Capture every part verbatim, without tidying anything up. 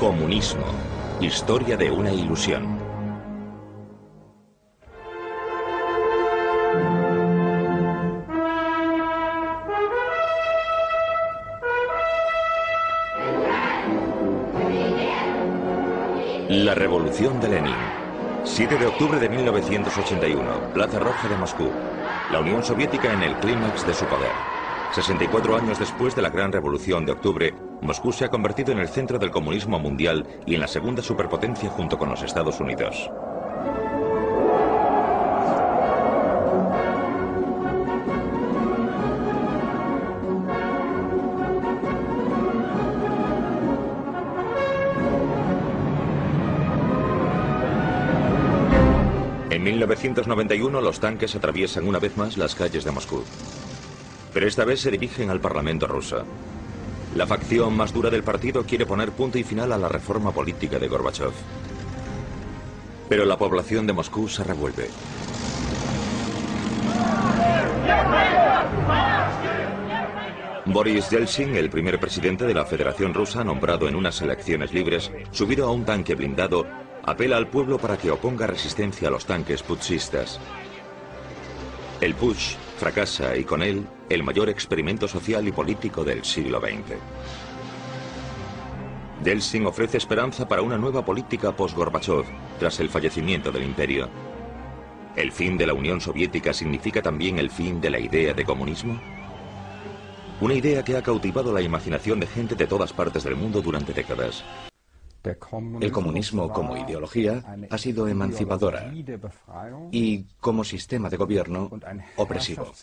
Comunismo. Historia de una ilusión. La Revolución de Lenin. siete de octubre de mil novecientos ochenta y uno, Plaza Roja de Moscú. La Unión Soviética en el clímax de su poder. sesenta y cuatro años después de la Gran Revolución de Octubre, Moscú se ha convertido en el centro del comunismo mundial y en la segunda superpotencia junto con los Estados Unidos. En mil novecientos noventa y uno los tanques atraviesan una vez más las calles de Moscú. Pero esta vez se dirigen al Parlamento ruso. La facción más dura del partido quiere poner punto y final a la reforma política de Gorbachov. Pero la población de Moscú se revuelve. Boris Yeltsin, el primer presidente de la Federación Rusa nombrado en unas elecciones libres, subido a un tanque blindado, apela al pueblo para que oponga resistencia a los tanques putschistas. El putsch fracasa y con él el mayor experimento social y político del siglo veinte. Yeltsin ofrece esperanza para una nueva política post-Gorbachov tras el fallecimiento del imperio. ¿El fin de la Unión Soviética significa también el fin de la idea de comunismo? Una idea que ha cautivado la imaginación de gente de todas partes del mundo durante décadas. El comunismo como ideología ha sido emancipadora y como sistema de gobierno opresivo.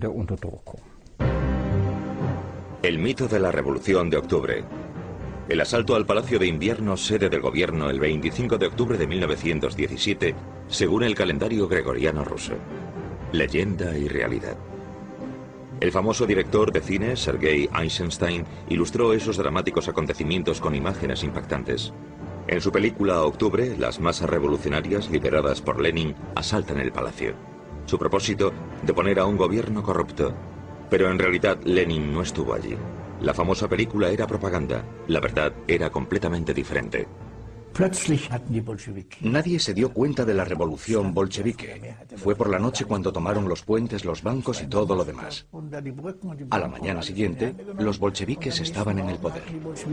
El mito de la Revolución de Octubre. El asalto al Palacio de Invierno, sede del gobierno, el veinticinco de octubre de mil novecientos diecisiete, según el calendario gregoriano ruso. Leyenda y realidad. El famoso director de cine, Sergei Eisenstein, ilustró esos dramáticos acontecimientos con imágenes impactantes. En su película Octubre, las masas revolucionarias, lideradas por Lenin, asaltan el palacio. Su propósito, deponer a un gobierno corrupto. Pero en realidad Lenin no estuvo allí. La famosa película era propaganda. La verdad era completamente diferente. Nadie se dio cuenta de la revolución bolchevique. Fue por la noche cuando tomaron los puentes, los bancos y todo lo demás. A la mañana siguiente, los bolcheviques estaban en el poder.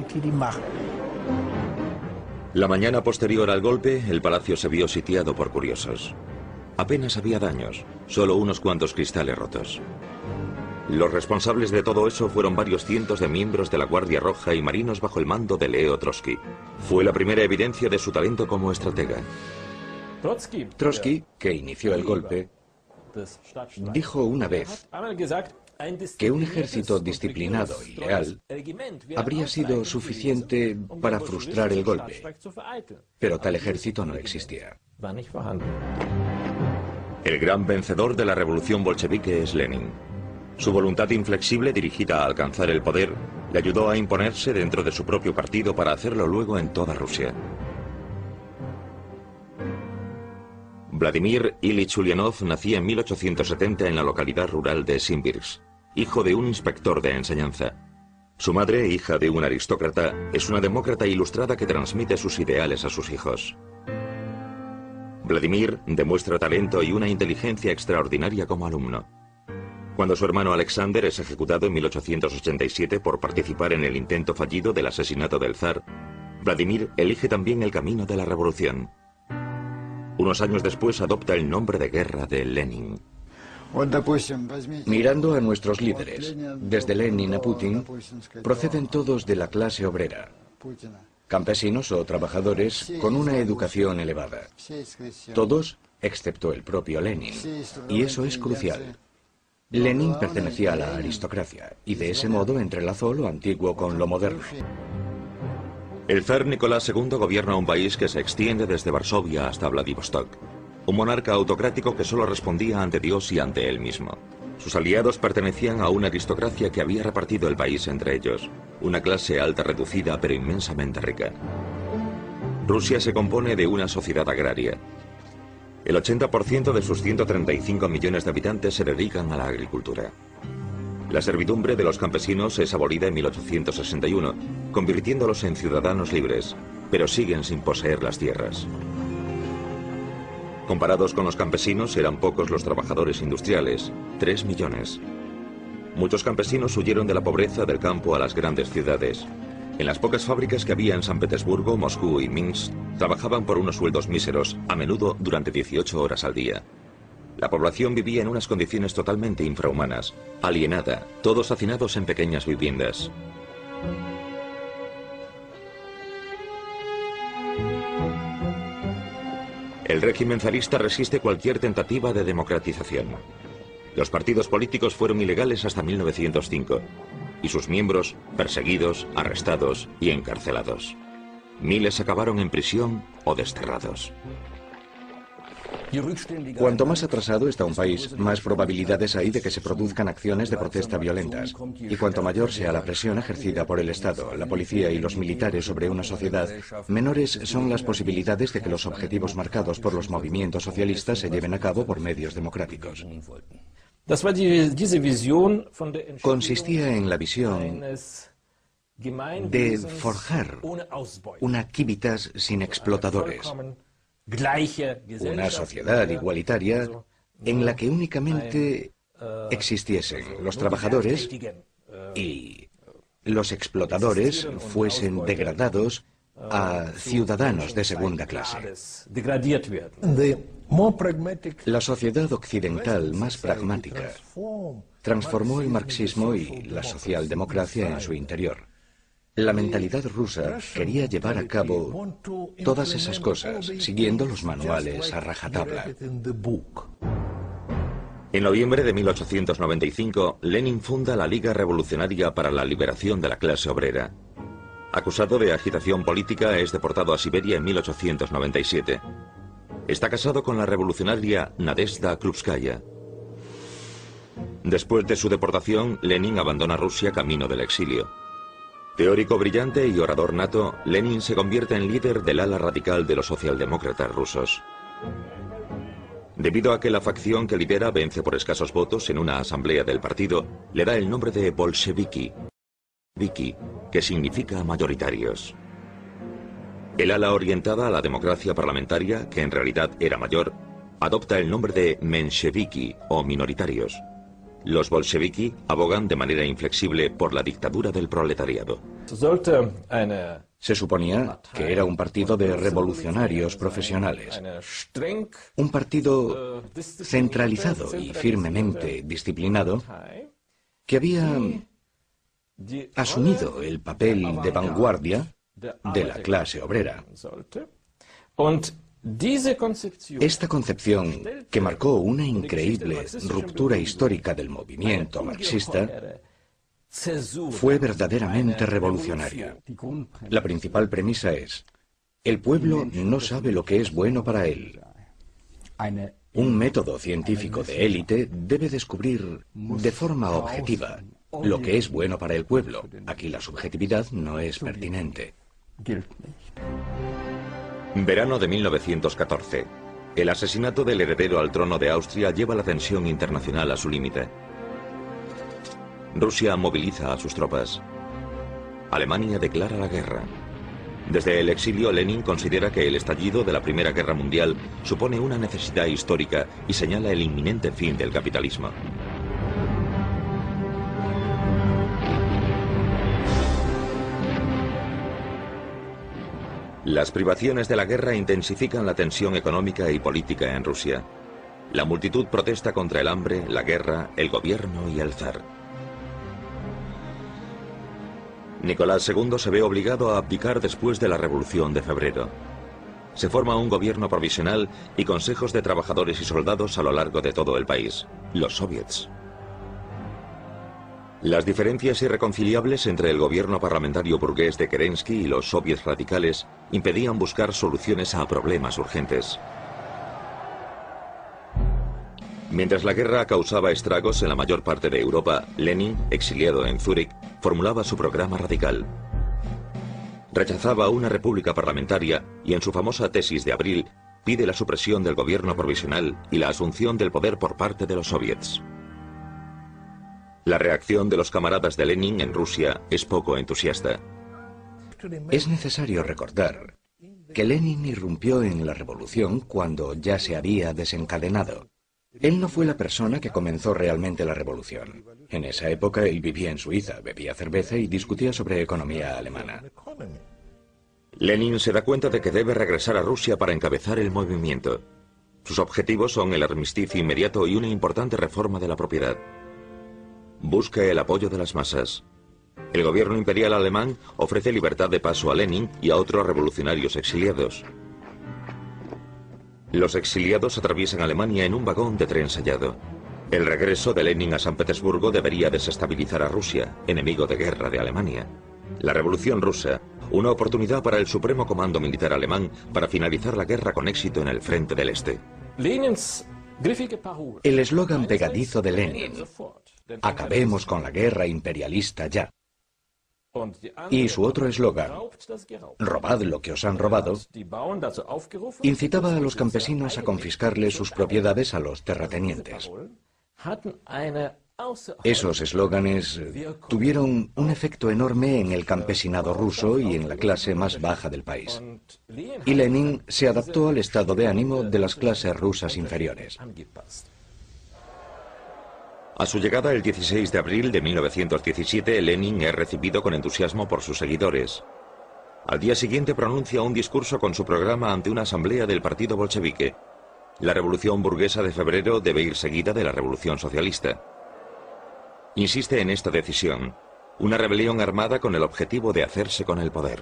La mañana posterior al golpe, el palacio se vio sitiado por curiosos. Apenas había daños, solo unos cuantos cristales rotos. Los responsables de todo eso fueron varios cientos de miembros de la Guardia Roja y marinos bajo el mando de Leo Trotsky. Fue la primera evidencia de su talento como estratega. Trotsky, que inició el golpe, dijo una vez que un ejército disciplinado y leal habría sido suficiente para frustrar el golpe, pero tal ejército no existía. El gran vencedor de la revolución bolchevique es Lenin. Su voluntad inflexible dirigida a alcanzar el poder le ayudó a imponerse dentro de su propio partido para hacerlo luego en toda Rusia. Vladimir Ilich Ulyanov nacía en mil ochocientos setenta en la localidad rural de Simbirsk, hijo de un inspector de enseñanza. Su madre, hija de un aristócrata, es una demócrata ilustrada que transmite sus ideales a sus hijos. Vladimir demuestra talento y una inteligencia extraordinaria como alumno. Cuando su hermano Alexander es ejecutado en mil ochocientos ochenta y siete por participar en el intento fallido del asesinato del zar, Vladimir elige también el camino de la revolución. Unos años después adopta el nombre de guerra de Lenin. Mirando a nuestros líderes, desde Lenin a Putin, proceden todos de la clase obrera. Campesinos o trabajadores con una educación elevada. Todos, excepto el propio Lenin. Y eso es crucial. Lenin pertenecía a la aristocracia y de ese modo entrelazó lo antiguo con lo moderno. El zar Nicolás segundo gobierna un país que se extiende desde Varsovia hasta Vladivostok. Un monarca autocrático que solo respondía ante Dios y ante él mismo. Sus aliados pertenecían a una aristocracia que había repartido el país entre ellos. Una clase alta reducida pero inmensamente rica. Rusia se compone de una sociedad agraria. El ochenta por ciento de sus ciento treinta y cinco millones de habitantes se dedican a la agricultura. La servidumbre de los campesinos es abolida en mil ochocientos sesenta y uno, convirtiéndolos en ciudadanos libres. pero siguen sin poseer las tierras. Comparados con los campesinos, eran pocos los trabajadores industriales, tres millones. Muchos campesinos huyeron de la pobreza del campo a las grandes ciudades. En las pocas fábricas que había en San Petersburgo, Moscú y Minsk, trabajaban por unos sueldos míseros, a menudo durante dieciocho horas al día. La población vivía en unas condiciones totalmente infrahumanas, alienada, todos hacinados en pequeñas viviendas. El régimen zarista resiste cualquier tentativa de democratización. Los partidos políticos fueron ilegales hasta mil novecientos cinco, y sus miembros perseguidos, arrestados y encarcelados. Miles acabaron en prisión o desterrados. Cuanto más atrasado está un país, más probabilidades hay de que se produzcan acciones de protesta violentas. Y cuanto mayor sea la presión ejercida por el Estado, la policía y los militares sobre una sociedad, menores son las posibilidades de que los objetivos marcados por los movimientos socialistas se lleven a cabo por medios democráticos. Consistía en la visión de forjar una civitas sin explotadores, una sociedad igualitaria en la que únicamente existiesen los trabajadores y los explotadores fuesen degradados a ciudadanos de segunda clase. La sociedad occidental más pragmática transformó el marxismo y la socialdemocracia en su interior. La mentalidad rusa quería llevar a cabo todas esas cosas, siguiendo los manuales a rajatabla. En noviembre de mil ochocientos noventa y cinco, Lenin funda la Liga Revolucionaria para la Liberación de la Clase Obrera. Acusado de agitación política, es deportado a Siberia en mil ochocientos noventa y siete. Está casado con la revolucionaria Nadezhda Krupskaya. Después de su deportación, Lenin abandona Rusia camino del exilio. Teórico brillante y orador nato, Lenin se convierte en líder del ala radical de los socialdemócratas rusos. Debido a que la facción que lidera vence por escasos votos en una asamblea del partido, le da el nombre de bolcheviki, que significa mayoritarios. El ala orientada a la democracia parlamentaria, que en realidad era mayor, adopta el nombre de mensheviki o minoritarios. Los bolcheviki abogan de manera inflexible por la dictadura del proletariado. Se suponía que era un partido de revolucionarios profesionales, un partido centralizado y firmemente disciplinado que había asumido el papel de vanguardia de la clase obrera. Esta concepción, que marcó una increíble ruptura histórica del movimiento marxista, fue verdaderamente revolucionaria. La principal premisa es: el pueblo no sabe lo que es bueno para él. Un método científico de élite debe descubrir de forma objetiva lo que es bueno para el pueblo. Aquí la subjetividad no es pertinente. Verano de mil novecientos catorce. El asesinato del heredero al trono de Austria lleva la tensión internacional a su límite. Rusia moviliza a sus tropas. Alemania declara la guerra. Desde el exilio, Lenin considera que el estallido de la Primera Guerra Mundial supone una necesidad histórica y señala el inminente fin del capitalismo. Las privaciones de la guerra intensifican la tensión económica y política en Rusia. La multitud protesta contra el hambre, la guerra, el gobierno y el zar. Nicolás segundo se ve obligado a abdicar después de la Revolución de Febrero. Se forma un gobierno provisional y consejos de trabajadores y soldados a lo largo de todo el país, los soviets. Las diferencias irreconciliables entre el gobierno parlamentario burgués de Kerensky y los soviets radicales impedían buscar soluciones a problemas urgentes. Mientras la guerra causaba estragos en la mayor parte de Europa, Lenin, exiliado en Zúrich, formulaba su programa radical. Rechazaba una república parlamentaria y en su famosa tesis de abril pide la supresión del gobierno provisional y la asunción del poder por parte de los soviets. La reacción de los camaradas de Lenin en Rusia es poco entusiasta. Es necesario recordar que Lenin irrumpió en la revolución cuando ya se había desencadenado. Él no fue la persona que comenzó realmente la revolución. En esa época él vivía en Suiza, bebía cerveza y discutía sobre economía alemana. Lenin se da cuenta de que debe regresar a Rusia para encabezar el movimiento. Sus objetivos son el armisticio inmediato y una importante reforma de la propiedad. Busca el apoyo de las masas. El gobierno imperial alemán ofrece libertad de paso a Lenin y a otros revolucionarios exiliados. Los exiliados atraviesan Alemania en un vagón de tren sellado. El regreso de Lenin a San Petersburgo debería desestabilizar a Rusia, enemigo de guerra de Alemania. La Revolución Rusa, una oportunidad para el Supremo Comando Militar Alemán para finalizar la guerra con éxito en el frente del Este. El eslogan pegadizo de Lenin, "Acabemos con la guerra imperialista ya". Y su otro eslogan, "Robad lo que os han robado", incitaba a los campesinos a confiscarle sus propiedades a los terratenientes. Esos eslóganes tuvieron un efecto enorme en el campesinado ruso y en la clase más baja del país. Y Lenin se adaptó al estado de ánimo de las clases rusas inferiores. A su llegada el dieciséis de abril de mil novecientos diecisiete, Lenin es recibido con entusiasmo por sus seguidores. Al día siguiente pronuncia un discurso con su programa ante una asamblea del partido bolchevique. La revolución burguesa de febrero debe ir seguida de la revolución socialista. Insiste en esta decisión, una rebelión armada con el objetivo de hacerse con el poder.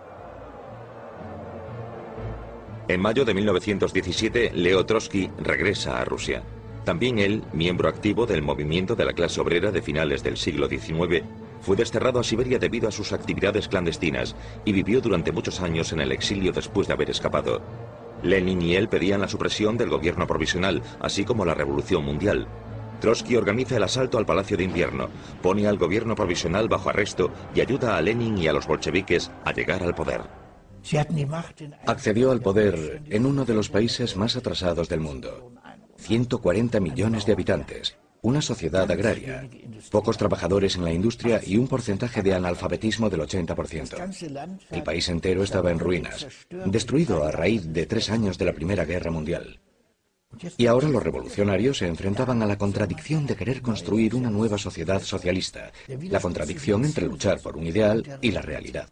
En mayo de mil novecientos diecisiete, Leo Trotsky regresa a Rusia. También él, miembro activo del movimiento de la clase obrera de finales del siglo diecinueve, fue desterrado a Siberia debido a sus actividades clandestinas y vivió durante muchos años en el exilio después de haber escapado. Lenin y él pedían la supresión del gobierno provisional, así como la revolución mundial. Trotsky organiza el asalto al Palacio de Invierno, pone al gobierno provisional bajo arresto y ayuda a Lenin y a los bolcheviques a llegar al poder. Accedió al poder en uno de los países más atrasados del mundo. ciento cuarenta millones de habitantes, una sociedad agraria, pocos trabajadores en la industria y un porcentaje de analfabetismo del ochenta por ciento. El país entero estaba en ruinas, destruido a raíz de tres años de la Primera Guerra Mundial. Y ahora los revolucionarios se enfrentaban a la contradicción de querer construir una nueva sociedad socialista, la contradicción entre luchar por un ideal y la realidad.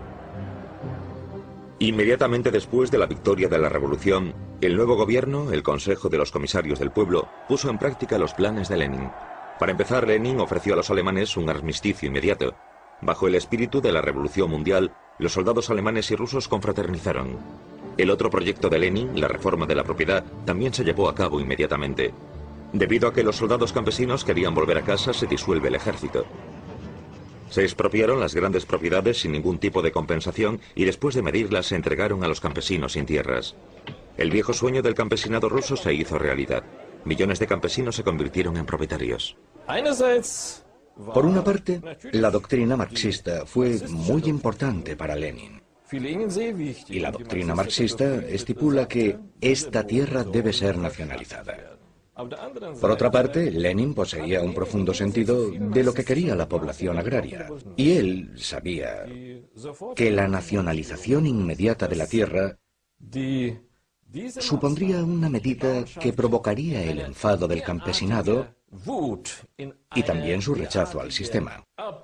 Inmediatamente después de la victoria de la revolución, el nuevo gobierno, el Consejo de los Comisarios del Pueblo, puso en práctica los planes de Lenin. Para empezar, Lenin ofreció a los alemanes un armisticio inmediato. Bajo el espíritu de la Revolución Mundial, los soldados alemanes y rusos confraternizaron. El otro proyecto de Lenin, la reforma de la propiedad, también se llevó a cabo inmediatamente. Debido a que los soldados campesinos querían volver a casa, se disuelve el ejército. Se expropiaron las grandes propiedades sin ningún tipo de compensación y después de medirlas se entregaron a los campesinos sin tierras. El viejo sueño del campesinado ruso se hizo realidad. Millones de campesinos se convirtieron en propietarios. Por una parte, la doctrina marxista fue muy importante para Lenin. Y la doctrina marxista estipula que esta tierra debe ser nacionalizada. Por otra parte, Lenin poseía un profundo sentido de lo que quería la población agraria. Y él sabía que la nacionalización inmediata de la tierra supondría una medida que provocaría el enfado del campesinado y también su rechazo al sistema.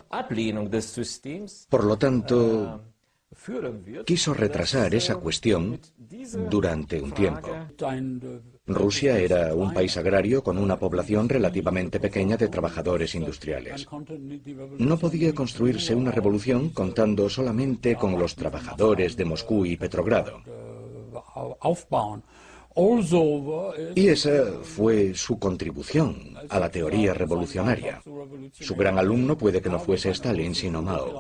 Por lo tanto, quiso retrasar esa cuestión durante un tiempo. Rusia era un país agrario con una población relativamente pequeña de trabajadores industriales. No podía construirse una revolución contando solamente con los trabajadores de Moscú y Petrogrado. Y esa fue su contribución a la teoría revolucionaria. Su gran alumno puede que no fuese Stalin, sino Mao.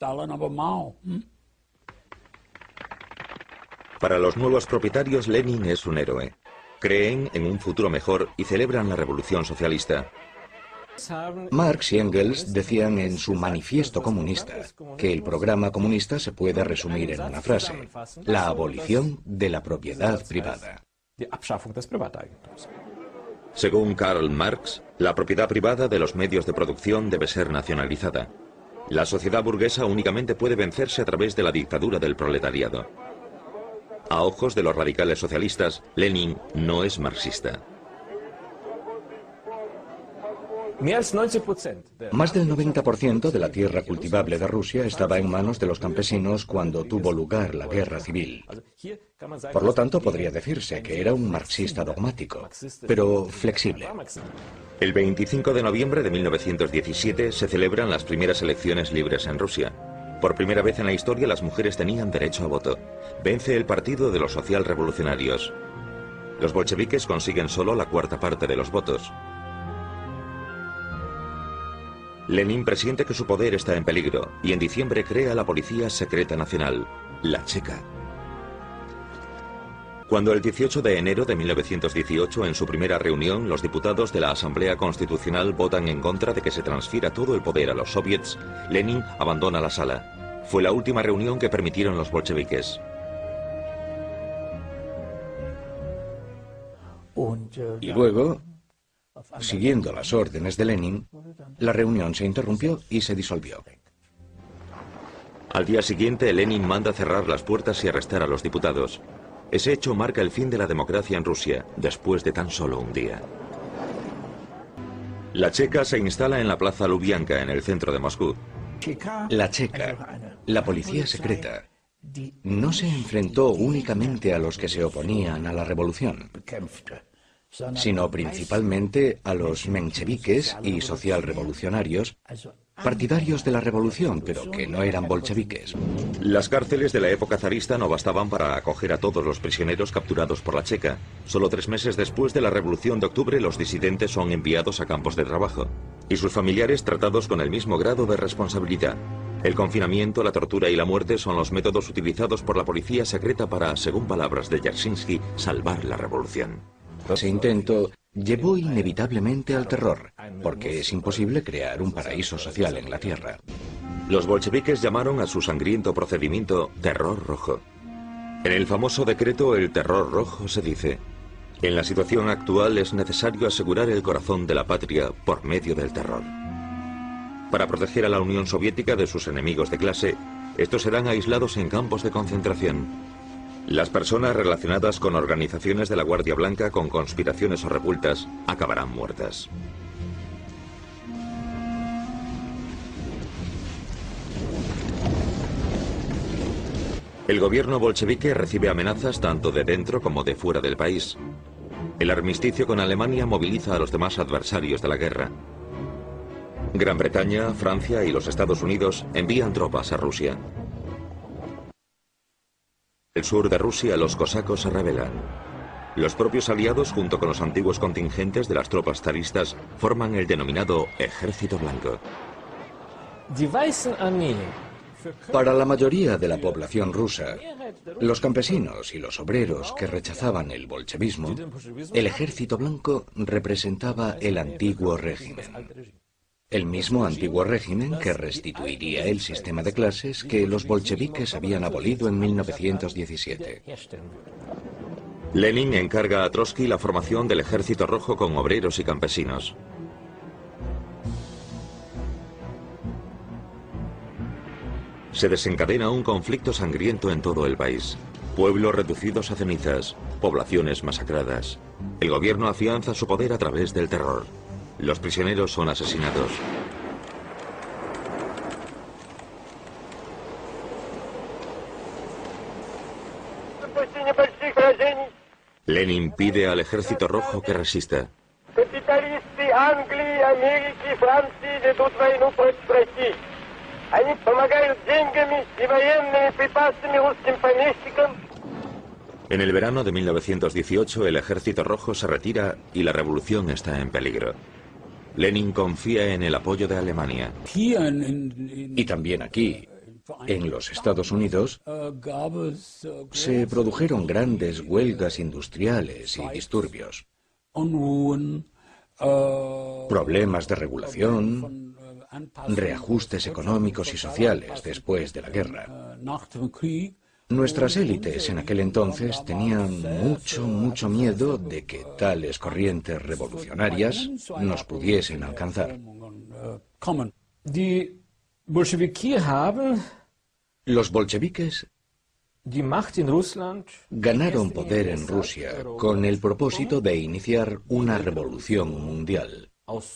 Para los nuevos propietarios, Lenin es un héroe. Creen en un futuro mejor y celebran la revolución socialista. Marx y Engels decían en su manifiesto comunista que el programa comunista se puede resumir en una frase: la abolición de la propiedad privada. Según Karl Marx, la propiedad privada de los medios de producción debe ser nacionalizada. La sociedad burguesa únicamente puede vencerse a través de la dictadura del proletariado. A ojos de los radicales socialistas, Lenin no es marxista. Más del noventa por ciento de la tierra cultivable de Rusia estaba en manos de los campesinos cuando tuvo lugar la guerra civil. Por lo tanto, podría decirse que era un marxista dogmático, pero flexible. El veinticinco de noviembre de mil novecientos diecisiete se celebran las primeras elecciones libres en Rusia. Por primera vez en la historia las mujeres tenían derecho a voto. Vence el Partido de los Socialrevolucionarios. Los bolcheviques consiguen solo la cuarta parte de los votos. Lenin presiente que su poder está en peligro y en diciembre crea la Policía Secreta Nacional, la Checa. Cuando el dieciocho de enero de mil novecientos dieciocho, en su primera reunión, los diputados de la Asamblea Constitucional votan en contra de que se transfiera todo el poder a los soviets, Lenin abandona la sala. Fue la última reunión que permitieron los bolcheviques. Y luego, siguiendo las órdenes de Lenin, la reunión se interrumpió y se disolvió. Al día siguiente, Lenin manda cerrar las puertas y arrestar a los diputados. Ese hecho marca el fin de la democracia en Rusia, después de tan solo un día. La Checa se instala en la Plaza Lubianka, en el centro de Moscú. La Checa, la policía secreta, no se enfrentó únicamente a los que se oponían a la revolución, sino principalmente a los mencheviques y socialrevolucionarios, partidarios de la revolución, pero que no eran bolcheviques. Las cárceles de la época zarista no bastaban para acoger a todos los prisioneros capturados por la Checa. Solo tres meses después de la Revolución de Octubre, los disidentes son enviados a campos de trabajo, y sus familiares tratados con el mismo grado de responsabilidad. El confinamiento, la tortura y la muerte son los métodos utilizados por la policía secreta para, según palabras de Yersinsky, salvar la revolución. Ese intento llevó inevitablemente al terror, porque es imposible crear un paraíso social en la Tierra. Los bolcheviques llamaron a su sangriento procedimiento terror rojo. En el famoso decreto El Terror Rojo se dice: en la situación actual es necesario asegurar el corazón de la patria por medio del terror. Para proteger a la Unión Soviética de sus enemigos de clase, estos serán aislados en campos de concentración. Las personas relacionadas con organizaciones de la Guardia Blanca con conspiraciones o revueltas acabarán muertas. El gobierno bolchevique recibe amenazas tanto de dentro como de fuera del país. El armisticio con Alemania moviliza a los demás adversarios de la guerra. Gran Bretaña, Francia y los Estados Unidos envían tropas a Rusia. En el sur de Rusia, los cosacos se rebelan. Los propios aliados, junto con los antiguos contingentes de las tropas zaristas, forman el denominado Ejército Blanco. Para la mayoría de la población rusa, los campesinos y los obreros que rechazaban el bolchevismo, el Ejército Blanco representaba el antiguo régimen. El mismo antiguo régimen que restituiría el sistema de clases que los bolcheviques habían abolido en mil novecientos diecisiete. Lenin encarga a Trotsky la formación del Ejército Rojo con obreros y campesinos. Se desencadena un conflicto sangriento en todo el país. Pueblos reducidos a cenizas, poblaciones masacradas. El gobierno afianza su poder a través del terror. Los prisioneros son asesinados. Lenin pide al Ejército Rojo que resista. En el verano de mil novecientos dieciocho, el Ejército Rojo se retira y la revolución está en peligro. Lenin confía en el apoyo de Alemania. Y también aquí, en los Estados Unidos, se produjeron grandes huelgas industriales y disturbios. Problemas de regulación, reajustes económicos y sociales después de la guerra. Nuestras élites en aquel entonces tenían mucho, mucho miedo de que tales corrientes revolucionarias nos pudiesen alcanzar. Los bolcheviques Ganaron poder en Rusia con el propósito de iniciar una revolución mundial.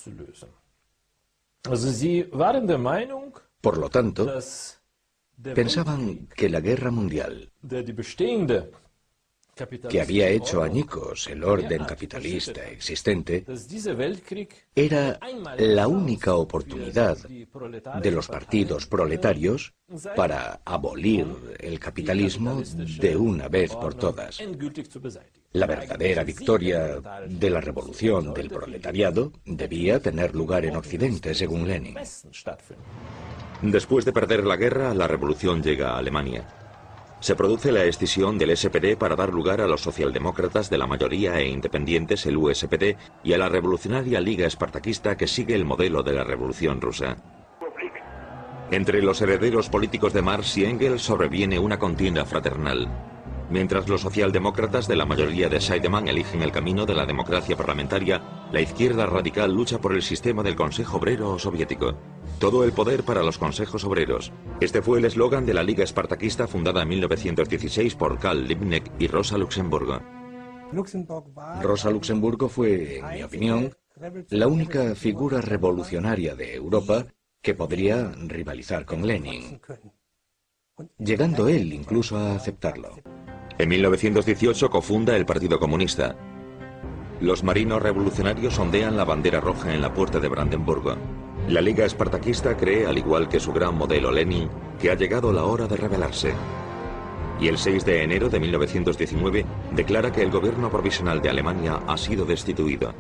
Por lo tanto, pensaban que la guerra mundial, que había hecho añicos el orden capitalista existente, era la única oportunidad de los partidos proletarios para abolir el capitalismo de una vez por todas. La verdadera victoria de la revolución del proletariado debía tener lugar en Occidente, según Lenin. Después de perder la guerra, la revolución llega a Alemania. Se produce la escisión del S P D para dar lugar a los socialdemócratas de la mayoría e independientes, el U S P D, y a la revolucionaria Liga Espartaquista que sigue el modelo de la Revolución Rusa. Entre los herederos políticos de Marx y Engels sobreviene una contienda fraternal. Mientras los socialdemócratas de la mayoría de Scheidemann eligen el camino de la democracia parlamentaria, la izquierda radical lucha por el sistema del Consejo Obrero soviético. Todo el poder para los consejos obreros. Este fue el eslogan de la Liga Espartaquista fundada en mil novecientos dieciséis por Karl Liebknecht y Rosa Luxemburgo. Rosa Luxemburgo fue, en mi opinión, la única figura revolucionaria de Europa que podría rivalizar con Lenin, llegando él incluso a aceptarlo. En mil novecientos dieciocho cofunda el Partido Comunista. Los marinos revolucionarios ondean la bandera roja en la puerta de Brandenburgo. La Liga Espartaquista cree, al igual que su gran modelo Lenin, que ha llegado la hora de rebelarse. Y el seis de enero de mil novecientos diecinueve declara que el gobierno provisional de Alemania ha sido destituido.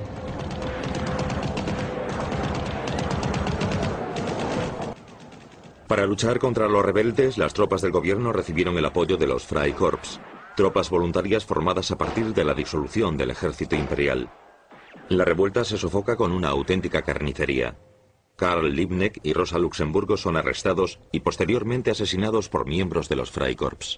Para luchar contra los rebeldes, las tropas del gobierno recibieron el apoyo de los Freikorps, tropas voluntarias formadas a partir de la disolución del ejército imperial. La revuelta se sofoca con una auténtica carnicería. Karl Liebknecht y Rosa Luxemburgo son arrestados y posteriormente asesinados por miembros de los Freikorps.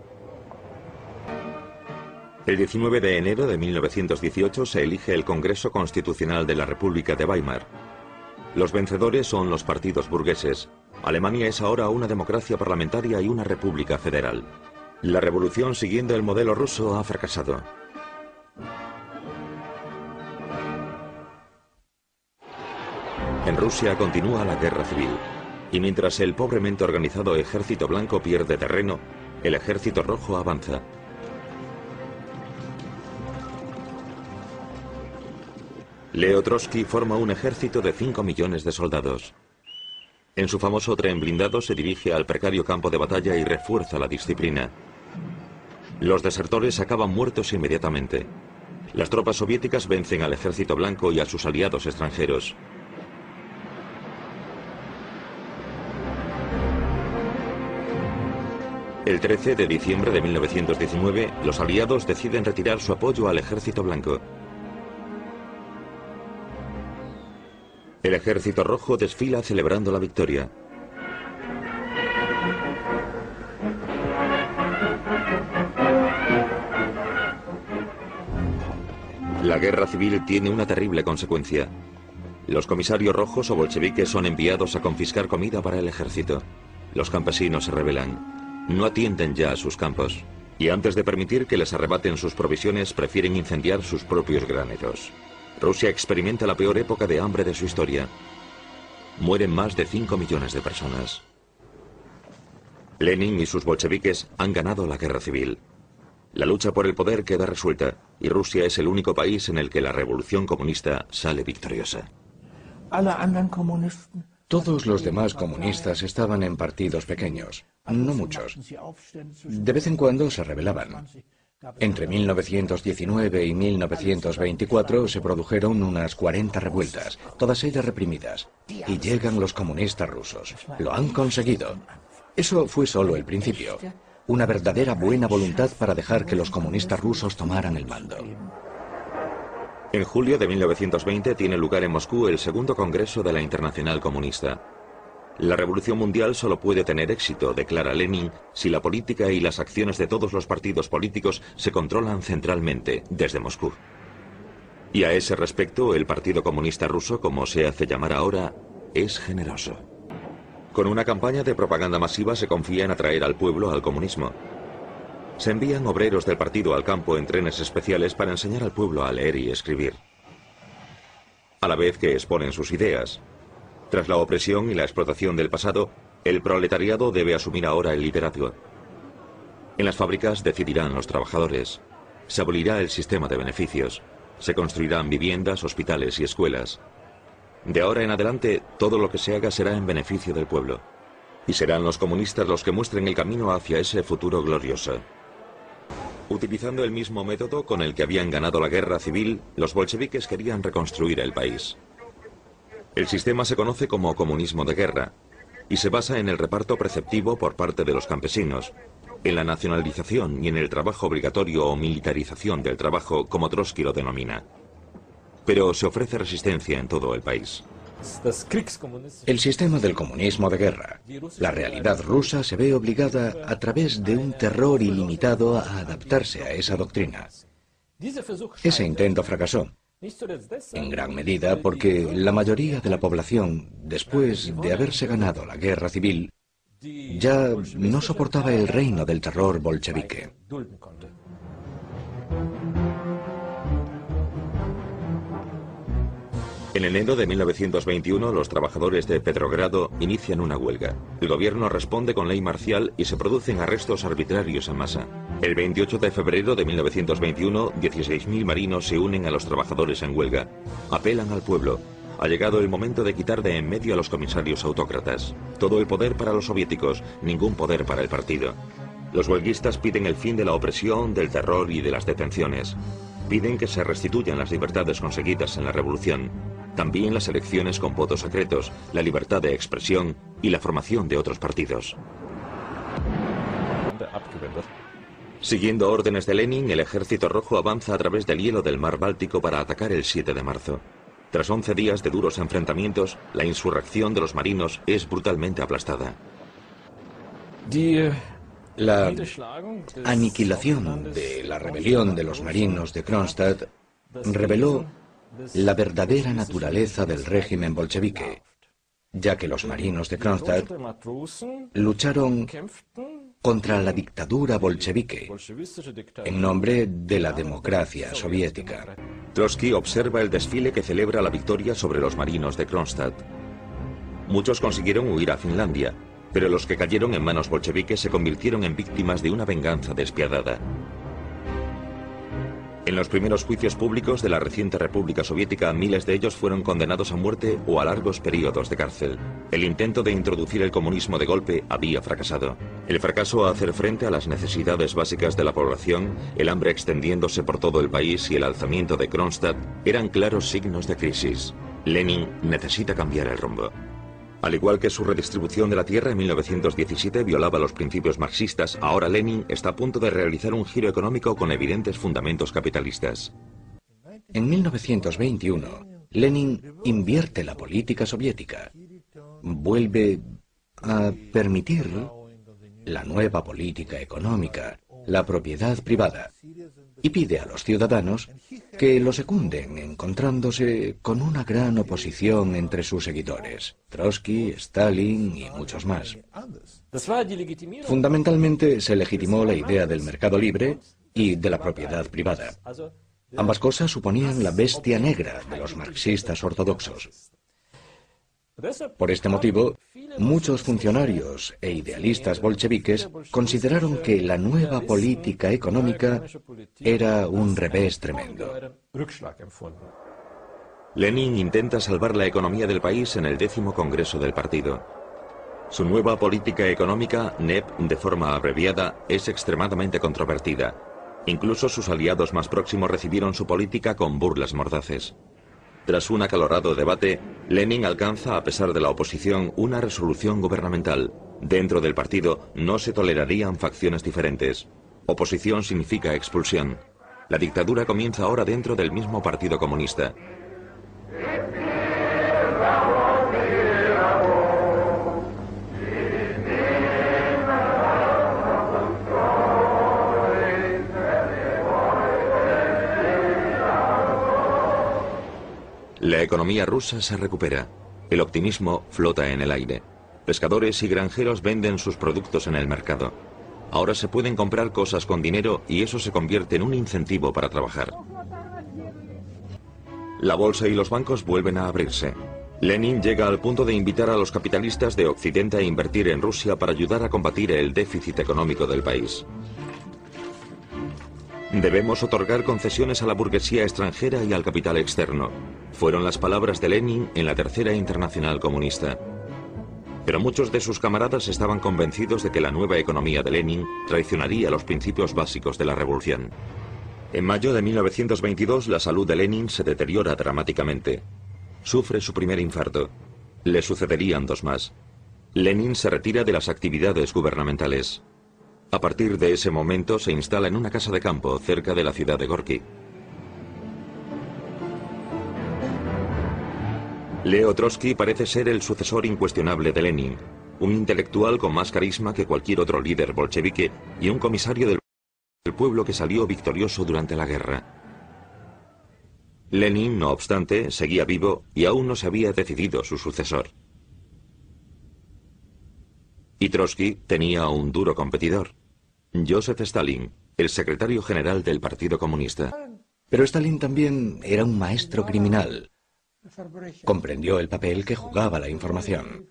El diecinueve de enero de mil novecientos dieciocho se elige el Congreso Constitucional de la República de Weimar. Los vencedores son los partidos burgueses. Alemania es ahora una democracia parlamentaria y una república federal. La revolución siguiendo el modelo ruso ha fracasado. En Rusia continúa la guerra civil, y mientras el pobremente organizado Ejército Blanco pierde terreno, el Ejército Rojo avanza. Leo Trotsky forma un ejército de cinco millones de soldados. En su famoso tren blindado se dirige al precario campo de batalla y refuerza la disciplina. Los desertores acaban muertos inmediatamente. Las tropas soviéticas vencen al Ejército Blanco y a sus aliados extranjeros. El trece de diciembre de mil novecientos diecinueve, los aliados deciden retirar su apoyo al Ejército Blanco. El Ejército Rojo desfila celebrando la victoria. La guerra civil tiene una terrible consecuencia. Los comisarios rojos o bolcheviques son enviados a confiscar comida para el ejército. Los campesinos se rebelan. No atienden ya a sus campos. Y antes de permitir que les arrebaten sus provisiones, prefieren incendiar sus propios graneros. Rusia experimenta la peor época de hambre de su historia. Mueren más de cinco millones de personas. Lenin y sus bolcheviques han ganado la guerra civil. La lucha por el poder queda resuelta y Rusia es el único país en el que la revolución comunista sale victoriosa. Todos los demás comunistas estaban en partidos pequeños, no muchos. De vez en cuando se rebelaban. Entre mil novecientos diecinueve y mil novecientos veinticuatro se produjeron unas cuarenta revueltas, todas ellas reprimidas. Y llegan los comunistas rusos. Lo han conseguido. Eso fue solo el principio. Una verdadera buena voluntad para dejar que los comunistas rusos tomaran el mando. En julio de mil novecientos veinte tiene lugar en Moscú el segundo Congreso de la Internacional Comunista. La revolución mundial solo puede tener éxito, declara Lenin, si la política y las acciones de todos los partidos políticos se controlan centralmente, desde Moscú. Y a ese respecto, el Partido Comunista Ruso, como se hace llamar ahora, es generoso. Con una campaña de propaganda masiva se confía en atraer al pueblo al comunismo. Se envían obreros del partido al campo en trenes especiales para enseñar al pueblo a leer y escribir, a la vez que exponen sus ideas. Tras la opresión y la explotación del pasado, el proletariado debe asumir ahora el liderazgo. En las fábricas decidirán los trabajadores. Se abolirá el sistema de beneficios. Se construirán viviendas, hospitales y escuelas. De ahora en adelante, todo lo que se haga será en beneficio del pueblo. Y serán los comunistas los que muestren el camino hacia ese futuro glorioso. Utilizando el mismo método con el que habían ganado la guerra civil, los bolcheviques querían reconstruir el país. El sistema se conoce como comunismo de guerra y se basa en el reparto preceptivo por parte de los campesinos, en la nacionalización y en el trabajo obligatorio o militarización del trabajo, como Trotsky lo denomina. Pero se ofrece resistencia en todo el país. El sistema del comunismo de guerra. La realidad rusa se ve obligada a través de un terror ilimitado a adaptarse a esa doctrina. Ese intento fracasó, en gran medida porque la mayoría de la población, después de haberse ganado la guerra civil, ya no soportaba el reino del terror bolchevique. En enero de mil novecientos veintiuno, los trabajadores de Petrogrado inician una huelga. El gobierno responde con ley marcial y se producen arrestos arbitrarios en masa. El veintiocho de febrero de mil novecientos veintiuno, dieciséis mil marinos se unen a los trabajadores en huelga. Apelan al pueblo. Ha llegado el momento de quitar de en medio a los comisarios autócratas. Todo el poder para los soviéticos, ningún poder para el partido. Los huelguistas piden el fin de la opresión, del terror y de las detenciones. Piden que se restituyan las libertades conseguidas en la revolución. También las elecciones con votos secretos, la libertad de expresión y la formación de otros partidos. Siguiendo órdenes de Lenin, el Ejército Rojo avanza a través del hielo del mar Báltico para atacar el siete de marzo. Tras once días de duros enfrentamientos, la insurrección de los marinos es brutalmente aplastada. La aniquilación de la rebelión de los marinos de Kronstadt reveló la verdadera naturaleza del régimen bolchevique, ya que los marinos de Kronstadt lucharon contra la dictadura bolchevique en nombre de la democracia soviética. Trotsky observa el desfile que celebra la victoria sobre los marinos de Kronstadt. Muchos consiguieron huir a Finlandia, pero los que cayeron en manos bolcheviques se convirtieron en víctimas de una venganza despiadada. En los primeros juicios públicos de la reciente República Soviética, miles de ellos fueron condenados a muerte o a largos periodos de cárcel. El intento de introducir el comunismo de golpe había fracasado. El fracaso a hacer frente a las necesidades básicas de la población, el hambre extendiéndose por todo el país y el alzamiento de Kronstadt eran claros signos de crisis. Lenin necesita cambiar el rumbo. Al igual que su redistribución de la tierra en mil novecientos diecisiete violaba los principios marxistas, ahora Lenin está a punto de realizar un giro económico con evidentes fundamentos capitalistas. En mil novecientos veintiuno, Lenin invierte la política soviética. Vuelve a permitir la nueva política económica, la propiedad privada, y pide a los ciudadanos que lo secunden, encontrándose con una gran oposición entre sus seguidores, Trotsky, Stalin y muchos más. Fundamentalmente se legitimó la idea del mercado libre y de la propiedad privada. Ambas cosas suponían la bestia negra de los marxistas ortodoxos. Por este motivo, muchos funcionarios e idealistas bolcheviques consideraron que la nueva política económica era un revés tremendo. Lenin intenta salvar la economía del país en el décimo congreso del partido. Su nueva política económica, N E P de forma abreviada, es extremadamente controvertida. Incluso sus aliados más próximos recibieron su política con burlas mordaces. Tras un acalorado debate, Lenin alcanza, a pesar de la oposición, una resolución gubernamental. Dentro del partido no se tolerarían facciones diferentes. Oposición significa expulsión. La dictadura comienza ahora dentro del mismo Partido Comunista. La economía rusa se recupera. El optimismo flota en el aire. Pescadores y granjeros venden sus productos en el mercado. Ahora se pueden comprar cosas con dinero y eso se convierte en un incentivo para trabajar. La bolsa y los bancos vuelven a abrirse. Lenin llega al punto de invitar a los capitalistas de Occidente a invertir en Rusia para ayudar a combatir el déficit económico del país. Debemos otorgar concesiones a la burguesía extranjera y al capital externo. Fueron las palabras de Lenin en la Tercera Internacional Comunista. Pero muchos de sus camaradas estaban convencidos de que la nueva economía de Lenin traicionaría los principios básicos de la revolución. En mayo de mil novecientos veintidós, la salud de Lenin se deteriora dramáticamente. Sufre su primer infarto. Le sucederían dos más. Lenin se retira de las actividades gubernamentales. A partir de ese momento se instala en una casa de campo cerca de la ciudad de Gorki. Leo Trotsky parece ser el sucesor incuestionable de Lenin, un intelectual con más carisma que cualquier otro líder bolchevique y un comisario del pueblo que salió victorioso durante la guerra. Lenin, no obstante, seguía vivo y aún no se había decidido su sucesor. Y Trotsky tenía un duro competidor, Joseph Stalin, el secretario general del Partido Comunista. Pero Stalin también era un maestro criminal. Comprendió el papel que jugaba la información.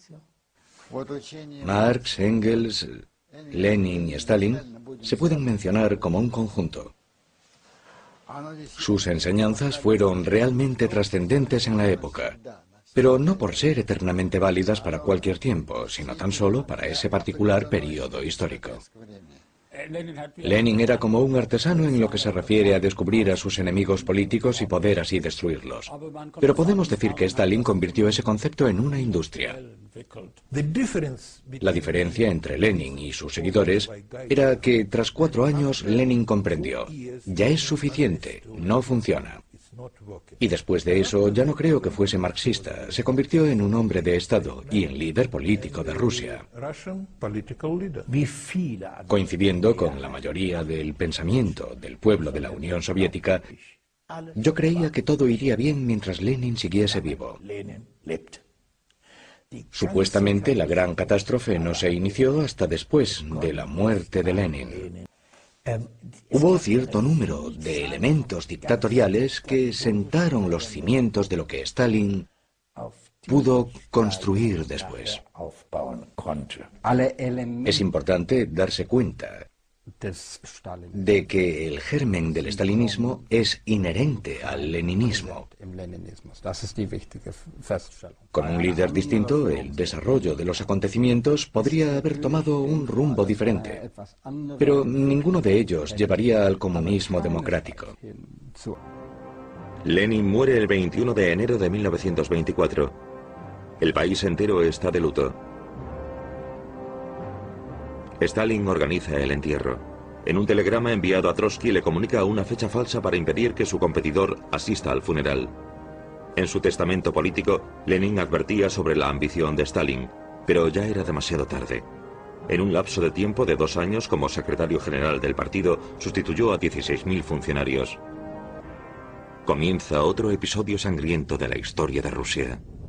Marx, Engels, Lenin y Stalin se pueden mencionar como un conjunto. Sus enseñanzas fueron realmente trascendentes en la época, pero no por ser eternamente válidas para cualquier tiempo, sino tan solo para ese particular periodo histórico. Lenin era como un artesano en lo que se refiere a descubrir a sus enemigos políticos y poder así destruirlos. Pero podemos decir que Stalin convirtió ese concepto en una industria. La diferencia entre Lenin y sus seguidores era que tras cuatro años Lenin comprendió: ya es suficiente, no funciona. Y después de eso ya no creo que fuese marxista, se convirtió en un hombre de Estado y en líder político de Rusia. Coincidiendo con la mayoría del pensamiento del pueblo de la Unión Soviética, yo creía que todo iría bien mientras Lenin siguiese vivo. Supuestamente la gran catástrofe no se inició hasta después de la muerte de Lenin. Hubo cierto número de elementos dictatoriales que sentaron los cimientos de lo que Stalin pudo construir después. Es importante darse cuenta de que el germen del stalinismo es inherente al leninismo. Con un líder distinto, el desarrollo de los acontecimientos podría haber tomado un rumbo diferente, pero ninguno de ellos llevaría al comunismo democrático. Lenin muere el veintiuno de enero de mil novecientos veinticuatro. El país entero está de luto. Stalin organiza el entierro. En un telegrama enviado a Trotsky le comunica una fecha falsa para impedir que su competidor asista al funeral. En su testamento político, Lenin advertía sobre la ambición de Stalin, pero ya era demasiado tarde. En un lapso de tiempo de dos años como secretario general del partido, sustituyó a dieciséis mil funcionarios. Comienza otro episodio sangriento de la historia de Rusia.